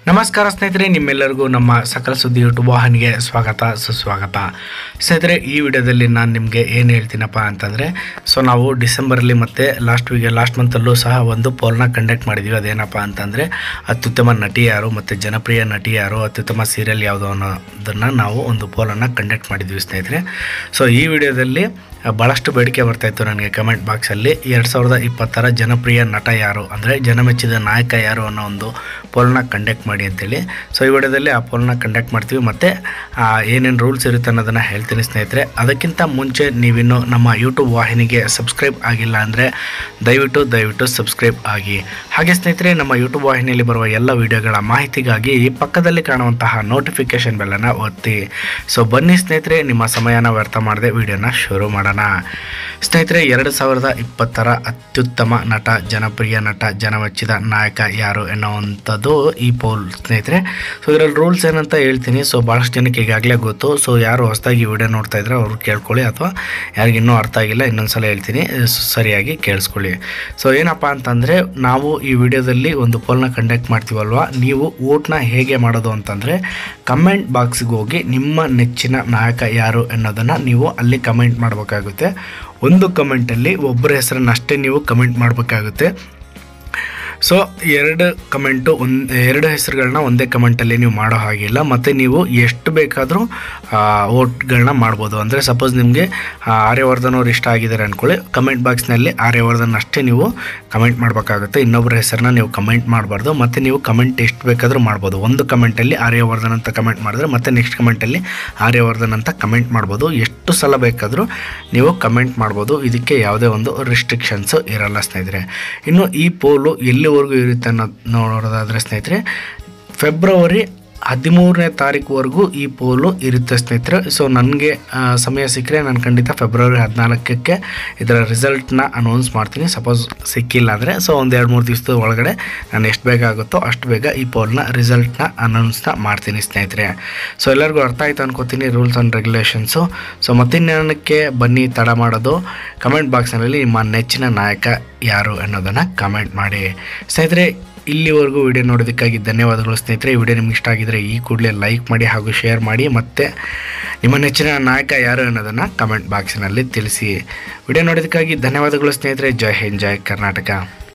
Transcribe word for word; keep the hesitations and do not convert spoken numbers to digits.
ನಮಸ್ಕಾರ ಸ್ನೇಹಿತರೆ, ನಿಮ್ಮೆಲ್ಲರಿಗೂ ನಮ್ಮ ಸಕಲ ಸುದ್ದಿ ಯೂಟ್ಯೂಬ್ ವಾಹಿನಿಗೆ ಸ್ವಾಗತ ಸುಸ್ವಾಗತ. ಸ್ನೇಹಿತರೆ, ಈ ವಿಡಿಯೋದಲ್ಲಿ ನಾನು ನಿಮಗೆ ಏನು ಹೇಳ್ತೀನಪ್ಪ ಅಂತಂದರೆ, ಸೊ ನಾವು ಡಿಸೆಂಬರಲ್ಲಿ ಮತ್ತು ಲಾಸ್ಟ್ ವೀಕ್ ಲಾಸ್ಟ್ ಮಂತಲ್ಲೂ ಸಹ ಒಂದು ಪೋಲ್ನ ಕಂಡಕ್ಟ್ ಮಾಡಿದ್ವಿ. ಅದೇನಪ್ಪ ಅಂತಂದರೆ ಅತ್ಯುತ್ತಮ ನಟಿ ಯಾರು ಮತ್ತು ಜನಪ್ರಿಯ ನಟಿ ಯಾರು, ಅತ್ಯುತ್ತಮ ಸೀರಿಯಲ್ ಯಾವುದು ಅನ್ನೋದನ್ನು ನಾವು ಒಂದು ಪೋಲನ್ನು ಕಂಡಕ್ಟ್ ಮಾಡಿದ್ವಿ ಸ್ನೇಹಿತರೆ. ಸೊ ಈ ವಿಡಿಯೋದಲ್ಲಿ ಭಾಳಷ್ಟು ಬೇಡಿಕೆ ಬರ್ತಾಯಿತ್ತು ನನಗೆ ಕಮೆಂಟ್ ಬಾಕ್ಸಲ್ಲಿ, ಎರಡು ಸಾವಿರದ ಇಪ್ಪತ್ತರ ಜನಪ್ರಿಯ ನಟ ಯಾರು ಅಂದರೆ ಜನಮೆಚ್ಚಿದ ನಾಯಕ ಯಾರು ಅನ್ನೋ ಒಂದು ಪೋಲ್ನ ಕಂಡಕ್ಟ್ ಮಾಡಿ ಅಂತೇಳಿ. ಸೊ ಈ ವಿಡಿಯೋದಲ್ಲಿ ಆ ಪೋಲ್ನ ಕಂಡಕ್ಟ್ ಮಾಡ್ತೀವಿ ಮತ್ತು ಏನೇನು ರೂಲ್ಸ್ ಇರುತ್ತೆ ಅನ್ನೋದನ್ನು ಹೇಳ್ತೀನಿ ಸ್ನೇಹಿತರೆ. ಅದಕ್ಕಿಂತ ಮುಂಚೆ ನೀವಿನ್ನೂ ನಮ್ಮ ಯೂಟ್ಯೂಬ್ ವಾಹಿನಿಗೆ ಸಬ್ಸ್ಕ್ರೈಬ್ ಆಗಿಲ್ಲ ಅಂದರೆ ದಯವಿಟ್ಟು ದಯವಿಟ್ಟು ಸಬ್ಸ್ಕ್ರೈಬ್ ಆಗಿ. ಹಾಗೆ ಸ್ನೇಹಿತರೆ, ನಮ್ಮ ಯೂಟ್ಯೂಬ್ ವಾಹಿನಿಯಲ್ಲಿ ಬರುವ ಎಲ್ಲ ವಿಡಿಯೋಗಳ ಮಾಹಿತಿಗಾಗಿ ಪಕ್ಕದಲ್ಲಿ ಕಾಣುವಂತಹ ನೋಟಿಫಿಕೇಷನ್ ಬೆಲ್ಲನ್ನು ಒತ್ತಿ. ಸೊ ಬನ್ನಿ ಸ್ನೇಹಿತರೆ, ನಿಮ್ಮ ಸಮಯನ ವ್ಯರ್ಥ ಮಾಡದೆ ವಿಡಿಯೋನ ಶುರು ಮಾಡೋಣ. ಸ್ನೇಹಿತರೆ, ಎರಡು ಸಾವಿರದ ಇಪ್ಪತ್ತರ ಅತ್ಯುತ್ತಮ ನಟ, ಜನಪ್ರಿಯ ನಟ, ಜನಮೆಚ್ಚಿದ ನಾಯಕ ಯಾರು ಎನ್ನುವಂಥದ್ದು ಈ ಪೋಲ್ ಸ್ನೇಹಿತರೆ. ಸೊ ಇದರಲ್ಲಿ ರೂಲ್ಸ್ ಏನಂತ ಹೇಳ್ತೀನಿ. ಸೊ ಭಾಳಷ್ಟು ಜನಕ್ಕೆ ಈಗಾಗಲೇ ಗೊತ್ತು. ಸೊ ಯಾರು ಹೊಸದಾಗಿ ವಿಡಿಯೋ ನೋಡ್ತಾ ಇದ್ರೆ ಅವರು ಕೇಳ್ಕೊಳ್ಳಿ, ಅಥವಾ ಯಾರಿಗೆ ಇನ್ನೂ ಅರ್ಥ ಆಗಿಲ್ಲ ಇನ್ನೊಂದ್ಸಲ ಹೇಳ್ತೀನಿ, ಸರಿಯಾಗಿ ಕೇಳಿಸ್ಕೊಳ್ಳಿ. ಸೊ ಏನಪ್ಪ ಅಂತಂದರೆ, ನಾವು ಈ ವಿಡಿಯೋದಲ್ಲಿ ಒಂದು ಪೋಲ್ನ ಕಂಡಕ್ಟ್ ಮಾಡ್ತೀವಲ್ವ, ನೀವು ವೋಟ್ನ ಹೇಗೆ ಮಾಡೋದು ಅಂತಂದರೆ, ಕಮೆಂಟ್ ಬಾಕ್ಸ್ಗೆ ಹೋಗಿ ನಿಮ್ಮ ನೆಚ್ಚಿನ ನಾಯಕ ಯಾರು ಅನ್ನೋದನ್ನು ನೀವು ಅಲ್ಲಿ ಕಮೆಂಟ್ ಮಾಡಬೇಕಾಗುತ್ತೆ. ಒಂದು ಕಮೆಂಟಲ್ಲಿ ಒಬ್ಬರ ಹೆಸರನ್ನಷ್ಟೇ ನೀವು ಕಮೆಂಟ್ ಮಾಡಬೇಕಾಗುತ್ತೆ. ಸೊ ಎರಡು ಕಮೆಂಟು ಒಂದು ಎರಡು ಹೆಸರುಗಳನ್ನ ಒಂದೇ ಕಮೆಂಟಲ್ಲಿ ನೀವು ಮಾಡೋ ಹಾಗಿಲ್ಲ. ಮತ್ತು ನೀವು ಎಷ್ಟು ಬೇಕಾದರೂ ವೋಟ್ಗಳನ್ನ ಮಾಡ್ಬೋದು. ಅಂದರೆ ಸಪೋಸ್ ನಿಮಗೆ ಆರ್ಯವರ್ಧನ್ ಅವ್ರು ಇಷ್ಟ ಆಗಿದ್ದಾರೆ ಅಂದ್ಕೊಳ್ಳಿ, ಕಮೆಂಟ್ ಬಾಕ್ಸ್ನಲ್ಲಿ ಆರ್ಯವರ್ಧನ್ ಅಷ್ಟೇ ನೀವು ಕಮೆಂಟ್ ಮಾಡಬೇಕಾಗುತ್ತೆ. ಇನ್ನೊಬ್ಬರ ಹೆಸರನ್ನ ನೀವು ಕಮೆಂಟ್ ಮಾಡಬಾರ್ದು. ಮತ್ತು ನೀವು ಕಮೆಂಟ್ ಎಷ್ಟು ಬೇಕಾದರೂ ಮಾಡ್ಬೋದು. ಒಂದು ಕಮೆಂಟಲ್ಲಿ ಆರ್ಯವರ್ಧನ್ ಅಂತ ಕಮೆಂಟ್ ಮಾಡಿದ್ರೆ ಮತ್ತೆ ನೆಕ್ಸ್ಟ್ ಕಮೆಂಟಲ್ಲಿ ಆರ್ಯವರ್ಧನ್ ಅಂತ ಕಮೆಂಟ್ ಮಾಡ್ಬೋದು. ಎಷ್ಟು ಸಲ ಬೇಕಾದರೂ ನೀವು ಕಮೆಂಟ್ ಮಾಡ್ಬೋದು. ಇದಕ್ಕೆ ಯಾವುದೇ ಒಂದು ರಿಸ್ಟ್ರಿಕ್ಷನ್ಸು ಇರಲ್ಲ ಸ್ನೇಹಿತರೆ. ಇನ್ನು ಈ ಪೋಲು ಎಲ್ಲಿವರೆಗೂ ಇರುತ್ತೆ ಅನ್ನೋದು ನೋಡೋದಾದರೆ ಸ್ನೇಹಿತರೆ, ಫೆಬ್ರವರಿ ಹದಿಮೂರನೇ ತಾರೀಕುವರೆಗೂ ಈ ಪೋಲು ಇರುತ್ತೆ ಸ್ನೇಹಿತರೆ. ಸೊ ನನಗೆ ಸಮಯ ಸಿಕ್ಕರೆ ನಾನು ಖಂಡಿತ ಫೆಬ್ರವರಿ ಹದಿನಾಲ್ಕಕ್ಕೆ ಇದರ ರಿಸಲ್ಟ್ನ ಅನೌನ್ಸ್ ಮಾಡ್ತೀನಿ. ಸಪೋಸ್ ಸಿಕ್ಕಿಲ್ಲ ಅಂದರೆ ಸೊ ಒಂದು ಎರಡು ಮೂರು ದಿವಸದ ಒಳಗಡೆ ನಾನು ಎಷ್ಟು ಬೇಗ ಆಗುತ್ತೋ ಅಷ್ಟು ಬೇಗ ಈ ಪೋಲ್ನ ರಿಸಲ್ಟ್ನ ಅನೌನ್ಸ್ನ ಮಾಡ್ತೀನಿ ಸ್ನೇಹಿತರೆ. ಸೊ ಎಲ್ಲರಿಗೂ ಅರ್ಥ ಆಯಿತು ಅನ್ಕೋತೀನಿ ರೂಲ್ಸ್ ಆ್ಯಂಡ್ ರೆಗ್ಯುಲೇಷನ್ಸು. ಸೊ ಮತ್ತಿನ್ನೇನಕ್ಕೆ ಬನ್ನಿ ತಡ ಮಾಡೋದು, ಕಮೆಂಟ್ ಬಾಕ್ಸ್ನಲ್ಲಿ ನಿಮ್ಮ ನೆಚ್ಚಿನ ನಾಯಕ ಯಾರು ಅನ್ನೋದನ್ನು ಕಮೆಂಟ್ ಮಾಡಿ ಸ್ನೇಹಿತರೆ. ಇಲ್ಲಿವರೆಗೂ ವಿಡಿಯೋ ನೋಡೋದಕ್ಕಾಗಿ ಧನ್ಯವಾದಗಳು ಸ್ನೇಹಿತರೆ. ಈ ವಿಡಿಯೋ ನಿಮ್ಗೆ ಇಷ್ಟ ಆಗಿದ್ದರೆ ಈ ಕೂಡಲೇ ಲೈಕ್ ಮಾಡಿ ಹಾಗೂ ಶೇರ್ ಮಾಡಿ, ಮತ್ತು ನಿಮ್ಮ ನೆಚ್ಚಿನ ನಾಯಕ ಯಾರು ಅನ್ನೋದನ್ನು ಕಮೆಂಟ್ ಬಾಕ್ಸಿನಲ್ಲಿ ತಿಳಿಸಿ. ವಿಡಿಯೋ ನೋಡೋದಕ್ಕಾಗಿ ಧನ್ಯವಾದಗಳು ಸ್ನೇಹಿತರೆ. ಜೈ ಹಿಂದ್, ಜೈ ಕರ್ನಾಟಕ.